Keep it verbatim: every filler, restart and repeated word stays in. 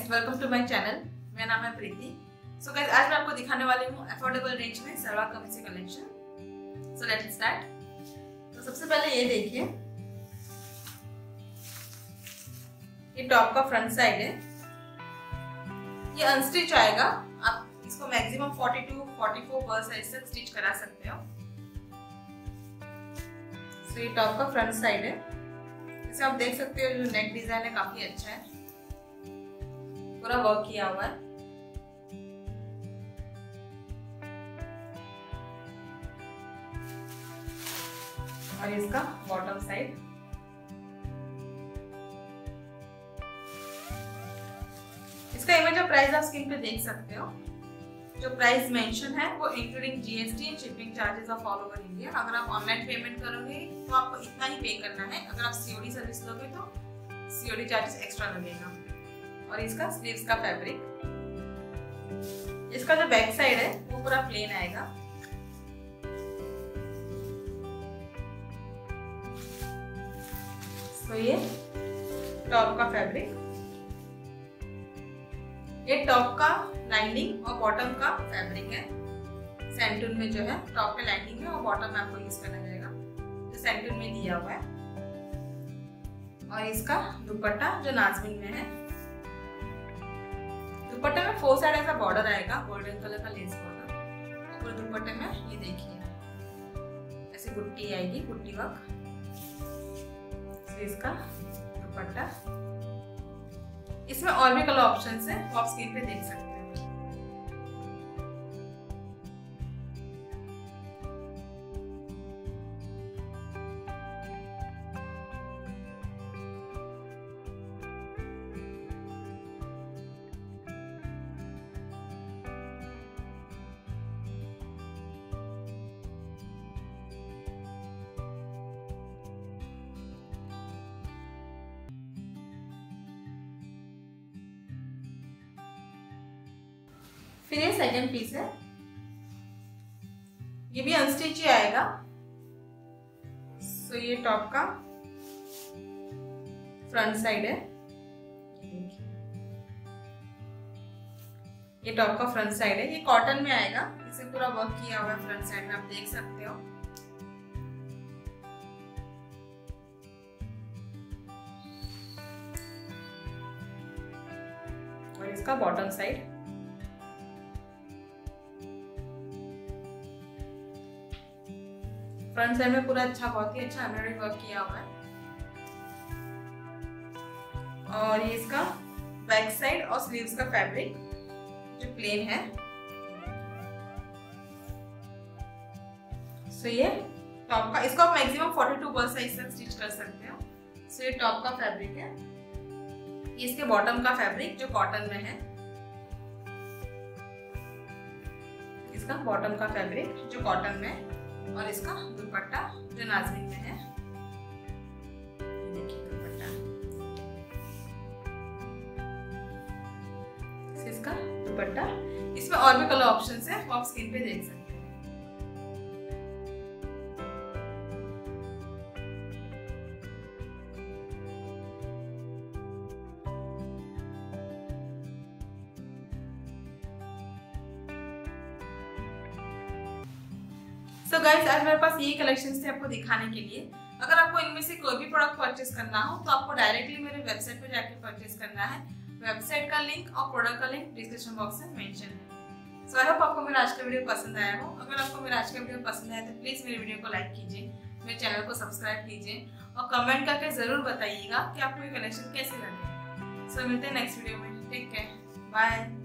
Welcome to my channel. मेरा नाम है प्रीति। सो गाइस, आज मैं आपको दिखाने वाली हूँ अफोर्डेबल रेंज में सलवार कमीज की कलेक्शन। So let's start. तो सबसे पहले ये देखिए, ये टॉप का फ्रंट साइड है। ये अनस्टिच आएगा। आप इसको मैक्सिमम बयालीस, चौवालीस पर साइज तक स्टिच करा सकते हो। सो ये टॉप का फ्रंट साइड है। जैसे आप देख सकते हो, जो नेक डिजाइन है काफी अच्छा है, पूरा वर्क किया हुआ है। और इसका बॉटम साइड, इसका इमेज और प्राइस आप स्क्रीन पे देख सकते हो। जो प्राइस मेंशन है वो including GST and shipping charges of all over India. अगर आप ऑनलाइन पेमेंट करोगे तो आपको इतना ही पे करना है। अगर आप सीओडी सर्विस लोगे तो सीओडी चार्जेस एक्स्ट्रा लगेगा। और इसका स्लीव्स का फैब्रिक, इसका जो बैक साइड है वो पूरा प्लेन आएगा। तो ये टॉप का फैब्रिक, ये टॉप का लाइनिंग और बॉटम का फैब्रिक है। सेंटून में जो है टॉप के लाइनिंग में और बॉटम में आपको यूज करना जाएगा, जो सेंटून में दिया हुआ है। और इसका दुपट्टा जो नाजमीन में है, दुपट्टे में फोर साइड ऐसा बॉर्डर आएगा, गोल्डन कलर का लेस बॉर्डर। और पूरे दुपट्टे में ये देखिए ऐसी बुट्टी आएगी, बुट्टी वर्क। इसका दुपट्टा, इसमें और भी कलर ऑप्शंस हैं, वो आप स्क्रीन पे देख सकते हैं। फिर ये सेकंड पीस है, ये भी अनस्टिच ही आएगा। सो ये टॉप का फ्रंट साइड है, ये टॉप का फ्रंट साइड है। ये कॉटन में आएगा, इसे पूरा वर्क किया हुआ है फ्रंट साइड में, आप देख सकते हो। और इसका बॉटम साइड, फ्रंट साइड में पूरा अच्छा, बहुत ही अच्छा एम्ब्रॉयडरी वर्क किया हुआ है। और ये इसका बैक साइड और स्लीव्स का फैब्रिक जो प्लेन है। सो ये टॉप का, इसको आप मैक्सिमम बयालीस बर्थ साइज तक स्टिच कर सकते हो। सो ये टॉप का फैब्रिक है। ये इसके बॉटम का फैब्रिक जो कॉटन में है, इसका बॉटम का फैब्रिक जो कॉटन में है। और इसका दुपट्टा जो नाज़मीन में है, देखिए दुपट्टा, इसका दुपट्टा। इसमें और भी कलर ऑप्शंस है, वो आप स्क्रीन पे देख सकते हैं। सो गाइस, आज मेरे पास यही कलेक्शंस थे आपको दिखाने के लिए। अगर आपको इनमें से कोई भी प्रोडक्ट परचेस करना हो तो आपको डायरेक्टली मेरे वेबसाइट पे जाके परचेस करना है। वेबसाइट का लिंक और प्रोडक्ट का लिंक डिस्क्रिप्शन बॉक्स में मेंशन है। सो आई होप आपको मेरा आज का वीडियो पसंद आया हो। अगर आपको मेरा आज का वीडियो पसंद आया तो प्लीज मेरे वीडियो को लाइक कीजिए, मेरे चैनल को सब्सक्राइब कीजिए और कमेंट करके जरूर बताइएगा कि आपको ये कलेक्शन कैसे लगे। सो मिलते हैं नेक्स्ट वीडियो में। Take care, bye.